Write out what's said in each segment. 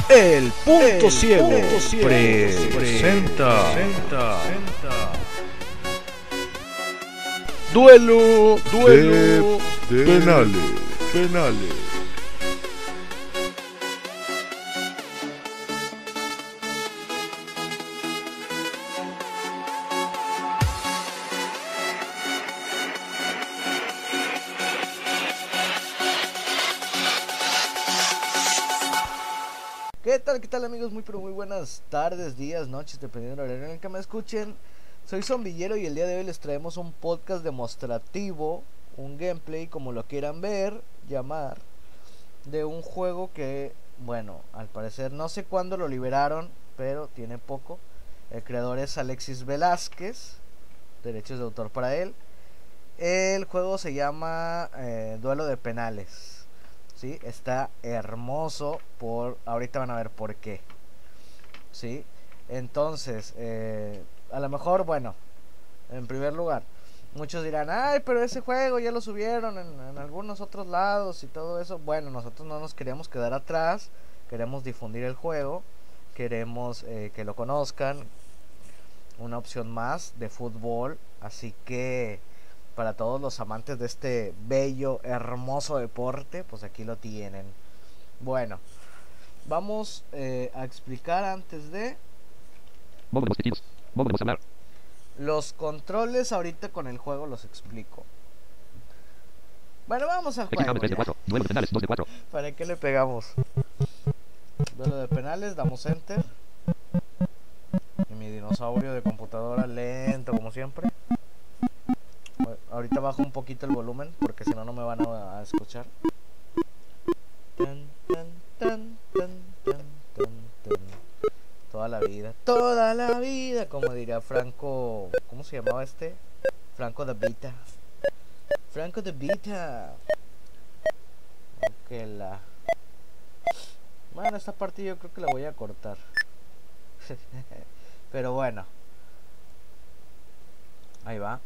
El Punto Ciego presenta Duelo de penales. ¿Qué tal amigos? Muy buenas tardes, días, noches, dependiendo del horario en el que me escuchen. Soy Zombillero y el día de hoy les traemos un podcast demostrativo, un gameplay, como lo quieran ver, llamar, de un juego que, bueno, al parecer no sé cuándo lo liberaron, pero tiene poco. El creador es Alexis Velázquez, derechos de autor para él. El juego se llama Duelo de Penales. ¿Sí? Está hermoso, ahorita van a ver por qué. ¿Sí? Entonces, a lo mejor, bueno, en primer lugar, muchos dirán, ay, pero ese juego ya lo subieron en algunos otros lados y todo eso. Bueno, nosotros no nos queremos quedar atrás, queremos difundir el juego, queremos que lo conozcan, una opción más de fútbol, así que para todos los amantes de este bello, hermoso deporte, pues aquí lo tienen. Bueno, vamos a explicar antes de los controles. Ahorita con el juego los explico. Bueno, vamos a jugar. ¿Para qué le pegamos? Duelo de penales, damos enter. Y mi dinosaurio de computadora lento como siempre. Ahorita bajo un poquito el volumen porque si no, no me van a escuchar. Toda la vida, como diría Franco. ¿Cómo se llamaba este? Franco de Vita. Bueno, esta parte yo creo que la voy a cortar. Pero bueno, ahí va.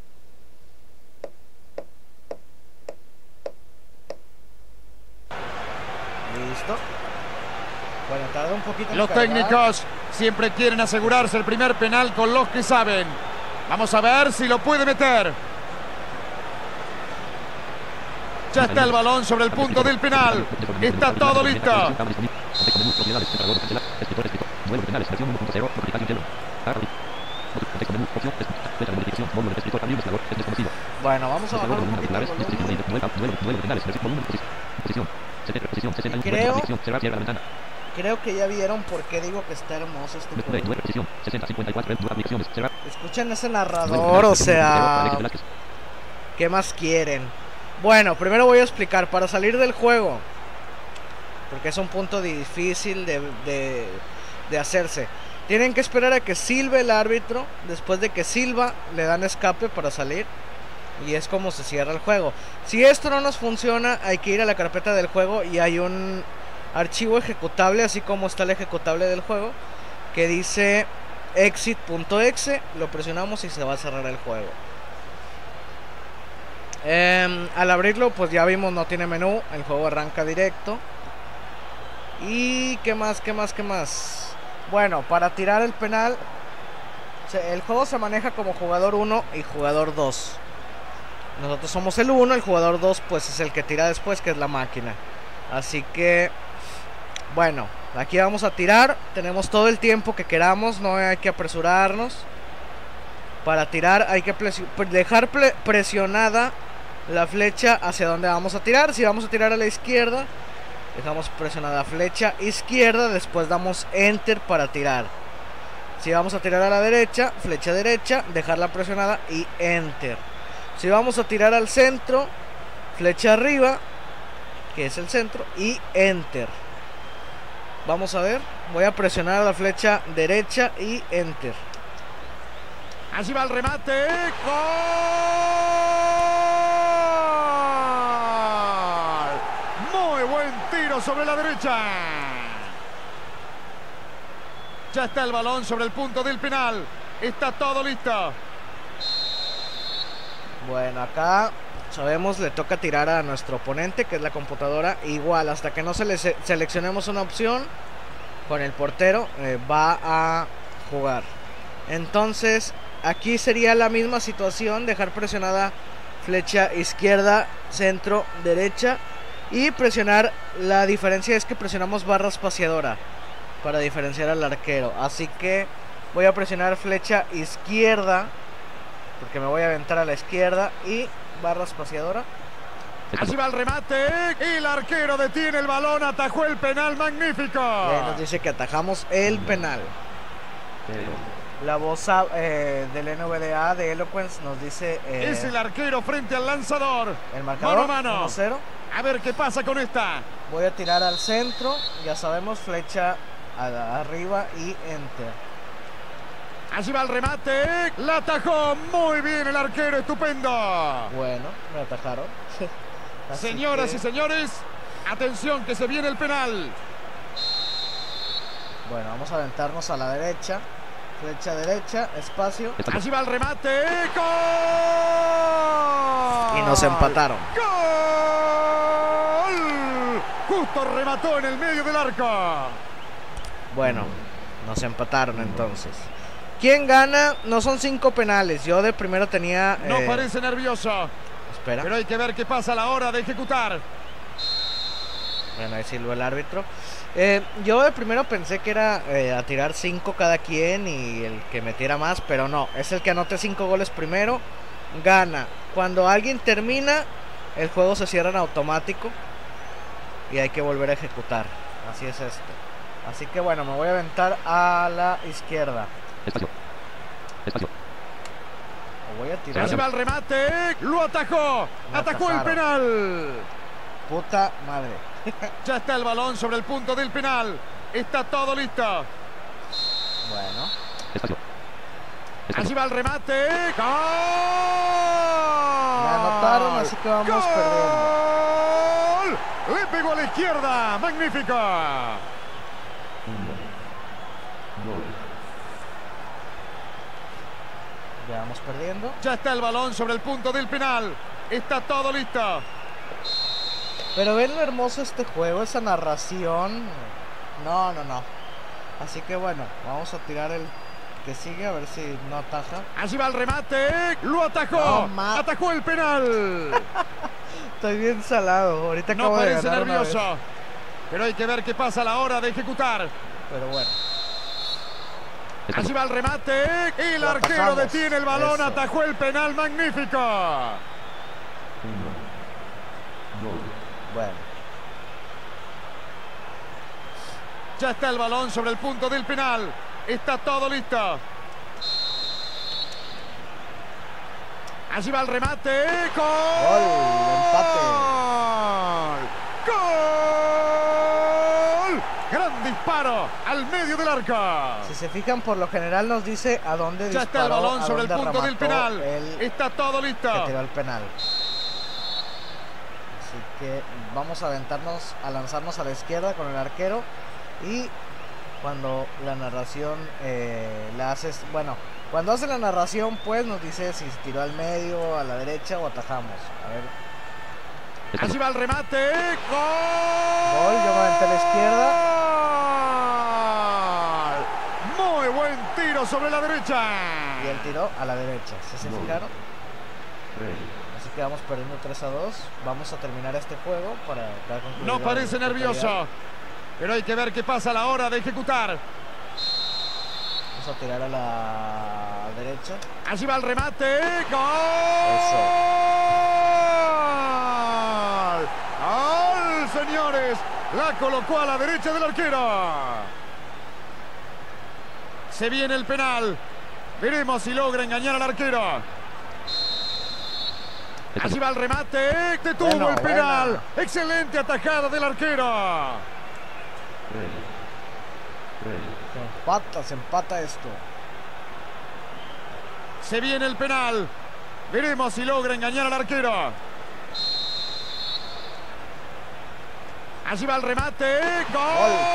Listo. Bueno, tarda un poquito en Los cargar. técnicos siempre quieren asegurarse el primer penal con los que saben. Vamos a ver si lo puede meter. Ya está el balón sobre el punto del penal. Está todo listo. Bueno, vamos a bajar un poquito el volumen. Creo que ya vieron por qué digo que está hermoso este juego. Escuchan ese narrador, o sea, ¿qué más quieren? Bueno, primero voy a explicar para salir del juego, porque es un punto difícil de hacerse. Tienen que esperar a que silbe el árbitro. Después de que silba, le dan escape para salir. Y es como se cierra el juego. Si esto no nos funciona, hay que ir a la carpeta del juego y hay un archivo ejecutable, así como está el ejecutable del juego, que dice exit.exe. Lo presionamos y se va a cerrar el juego. Al abrirlo, pues ya vimos, no tiene menú. El juego arranca directo. Y ¿qué más? Bueno, para tirar el penal, el juego se maneja como jugador 1 y jugador 2. Nosotros somos el 1, el jugador 2 pues es el que tira después, que es la máquina. Así que, bueno, aquí vamos a tirar. Tenemos todo el tiempo que queramos, no hay que apresurarnos. Para tirar hay que dejar presionada la flecha hacia donde vamos a tirar. Si vamos a tirar a la izquierda, dejamos presionada la flecha izquierda, después damos enter para tirar. Si vamos a tirar a la derecha, flecha derecha, dejarla presionada y enter. Si vamos a tirar al centro, flecha arriba, que es el centro, y enter. Vamos a ver, voy a presionar la flecha derecha y enter. Allí va el remate. ¡Gol! Muy buen tiro sobre la derecha. Ya está el balón sobre el punto del penal. Está todo listo. Bueno, acá sabemos le toca tirar a nuestro oponente, que es la computadora. Igual, hasta que no seleccionemos una opción, con el portero, va a jugar. Entonces aquí sería la misma situación, dejar presionada flecha izquierda, centro, derecha y presionar. La diferencia es que presionamos barra espaciadora para diferenciar al arquero. Así que voy a presionar flecha izquierda porque me voy a aventar a la izquierda y barra espaciadora. Allí va el remate. El arquero detiene el balón, atajó el penal, magnífico. Y ahí nos dice que atajamos el penal. La voz del NVDA de Eloquence nos dice... es el arquero frente al lanzador. El marcador, mano a mano. 1-0. A ver qué pasa con esta. Voy a tirar al centro, ya sabemos, flecha arriba y enter. Allí va el remate. La atajó muy bien el arquero, estupendo. Bueno, me atajaron. Señoras y señores, atención que se viene el penal. Bueno, vamos a aventarnos a la derecha. Flecha derecha, espacio. Allí va el remate. ¡Gol! Y nos empataron. ¡Gol! Justo remató en el medio del arco. Bueno, nos empataron entonces. ¿Quién gana? No son 5 penales. Yo de primero tenía... No parece nervioso. Espera. Pero hay que ver qué pasa a la hora de ejecutar. Bueno, ahí silbó el árbitro. Yo de primero pensé que era a tirar 5 cada quien y el que metiera más, pero no. Es el que anote 5 goles primero, gana. Cuando alguien termina, el juego se cierra en automático y hay que volver a ejecutar. Así es esto. Así que bueno, me voy a aventar a la izquierda. Espacio. O voy a tirar. Se va el remate. Lo atajó. Atajó el penal. Puta madre. Ya está el balón sobre el punto del penal. Está todo listo. Bueno. Allí va el remate. ¡Gol! Me anotaron, así que vamos perdiendo. Le pegó a la izquierda. Magnífico. Ya vamos perdiendo. Ya está el balón sobre el punto del penal. Está todo listo. Pero ven lo hermoso este juego, esa narración. No. Así que bueno, vamos a tirar el que sigue a ver si no ataja. Allí va el remate. Lo atajó. No, atajó el penal. Estoy bien salado. Ahorita No acabo de parece ganar nervioso. una vez. Pero hay que ver qué pasa a la hora de ejecutar. Pero bueno. Allí va el remate. El Lo arquero atajamos. detiene el balón. Eso. Atajó el penal. Magnífico. Bueno. Ya está el balón sobre el punto del penal. Está todo listo. Allí va el remate. ¡Gol! Empate. ¡Gol! Gran disparo al medio del arco. Si se fijan, por lo general nos dice a dónde Ya disparó, está el balón a sobre el dónde punto del remató penal. el Está todo listo. que tiró el penal. Así que vamos a aventarnos, a lanzarnos a la izquierda con el arquero. Y cuando la narración la haces, bueno, cuando hace la narración, pues nos dice si se tiró al medio, a la derecha o atajamos. A ver. Allí va el remate. ¡Gol! Gol, yo me aventé a la izquierda. Muy buen tiro sobre la derecha. Y él tiró a la derecha. ¿Sí se fijaron? Así que vamos perdiendo 3-2. Vamos a terminar este juego para dar concluido. No parece nervioso. Pero hay que ver qué pasa a la hora de ejecutar. Vamos a tirar a la derecha. Allí va el remate. ¡Gol! ¡Gol, señores! La colocó a la derecha del arquero. Se viene el penal. Veremos si logra engañar al arquero. Allí va el remate. Detuvo Bueno, el penal. buena. Excelente atajada del arquero. Se empata esto. Se viene el penal. Veremos si logra engañar al arquero. Allí va el remate. ¡Gol!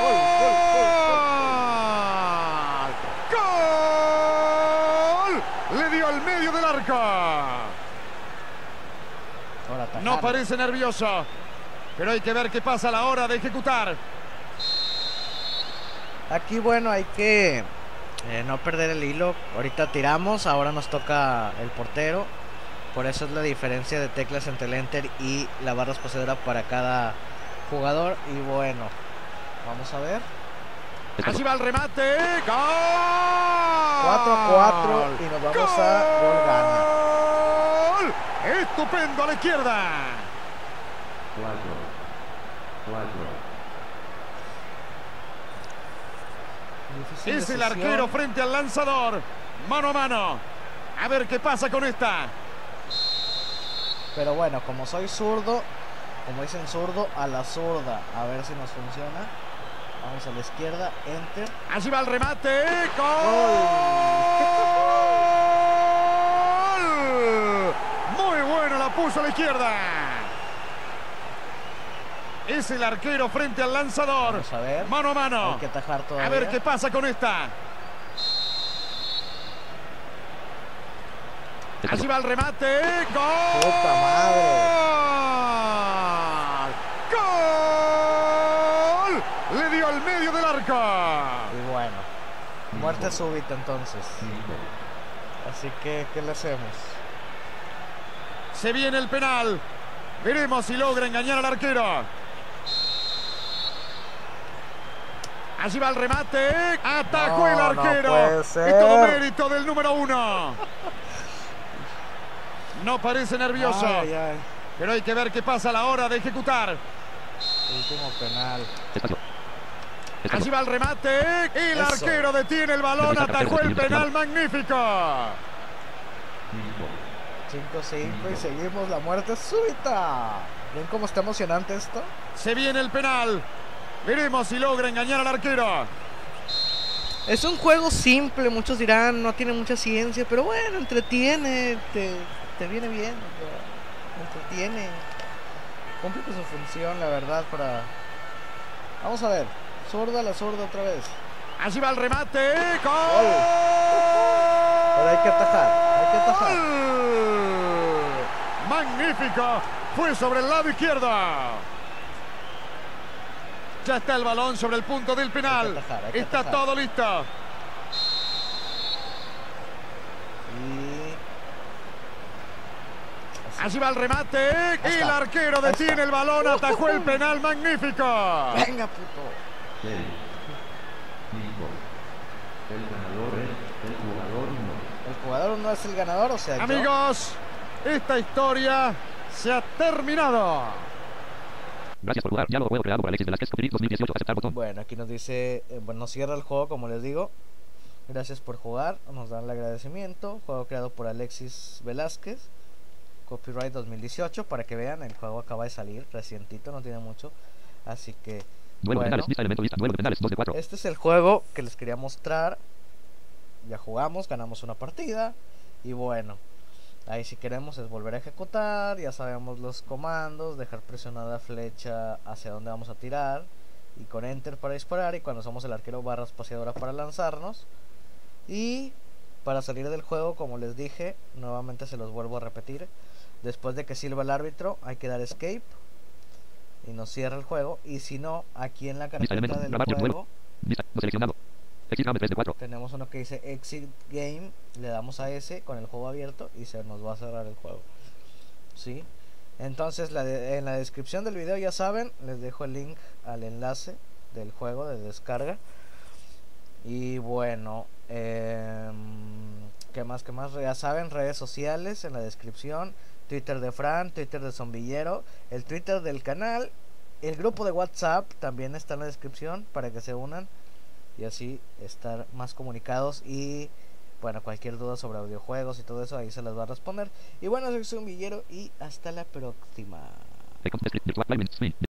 ¡Gol! Le dio al medio del arco. Ahora No parece nervioso. Pero hay que ver qué pasa a la hora de ejecutar. Aquí bueno, hay que no perder el hilo. Ahorita tiramos, ahora nos toca el portero. Por eso es la diferencia de teclas entre el Enter y la barra espaciadora para cada jugador. Y bueno, vamos a ver. Allí va el remate. ¡Gol! 4-4 y nos vamos a gol gana. ¡Gol! Estupendo a la izquierda. 4. Es el arquero frente al lanzador. Mano a mano. A ver qué pasa con esta. Pero bueno, como soy zurdo, como dicen zurdo, a la zurda. A ver si nos funciona. Vamos a la izquierda, Enter. Allí va el remate. ¡Gol! Muy bueno, la puso a la izquierda. Es el arquero frente al lanzador. Vamos a ver. Mano a mano. Hay que atajar todavía. A ver qué pasa con esta. Allí va el remate. ¡Gol! ¡Puta madre! ¡Gol! Le dio al medio del arco. Y bueno, muerte súbita entonces. Así que, ¿qué le hacemos? Se viene el penal. Veremos si logra engañar al arquero. Allí va el remate. Atajó el arquero. No puede ser. Y todo mérito del número 1. No parece nervioso. Ay, ay. Pero hay que ver qué pasa a la hora de ejecutar. Último penal. Allí va el remate. Y el Eso. arquero detiene el balón. Atajó el penal. Magnífico. 5-5 y seguimos la muerte súbita. ¿Ven cómo está emocionante esto? Se viene el penal. Veremos si logra engañar al arquero. Es un juego simple, muchos dirán, no tiene mucha ciencia, pero bueno, entretiene, te viene bien, o sea, entretiene, cumple con su función, la verdad, para... Vamos a ver, zurda, la zurda otra vez. Allí va el remate. ¡Gol! Pero hay que atajar, Magnífico. Fue sobre el lado izquierdo. Ya está el balón sobre el punto del penal. Hay que Está atajar. todo listo. Y... Allí va el remate. Y el está. arquero Ahí detiene está. el balón. Atajó el penal. Magnífico. Venga, puto. El jugador no es el ganador, o sea, yo. Amigos, esta historia se ha terminado. Gracias por jugar. Ya lo juego creado por Alexis Velázquez. Copyright 2018. Aceptar botón. Bueno, aquí nos dice, bueno, cierra el juego, como les digo. Gracias por jugar, nos dan el agradecimiento. Juego creado por Alexis Velázquez. Copyright 2018, para que vean, el juego acaba de salir, recientito, no tiene mucho. Así que, Duelo de bueno, penales. Lista elemento lista. Duelo de penales. 2 de 4. este es el juego que les quería mostrar. Ya jugamos, ganamos una partida. Y bueno, ahí si queremos es volver a ejecutar. Ya sabemos los comandos, dejar presionada la flecha hacia donde vamos a tirar, y con Enter para disparar, y cuando somos el arquero barra espaciadora para lanzarnos. Y para salir del juego, como les dije, nuevamente se los vuelvo a repetir, después de que silba el árbitro hay que dar escape y nos cierra el juego. Y si no, aquí en la Lista carpeta elemento. del Grabar el juego duelo. Lista. No seleccionado. Exit game 3 de 4. tenemos uno que dice Exit Game, le damos a ese con el juego abierto y se nos va a cerrar el juego. ¿Sí? Entonces en la descripción del video, ya saben, les dejo el link al enlace del juego de descarga. Y bueno, ¿qué más? Ya saben, redes sociales en la descripción. Twitter de Fran, Twitter de Zombillero, el Twitter del canal, el grupo de WhatsApp también está en la descripción para que se unan y así estar más comunicados. Y bueno, cualquier duda sobre audiojuegos y todo eso, ahí se las va a responder. Y bueno, soy Zombillero y hasta la próxima.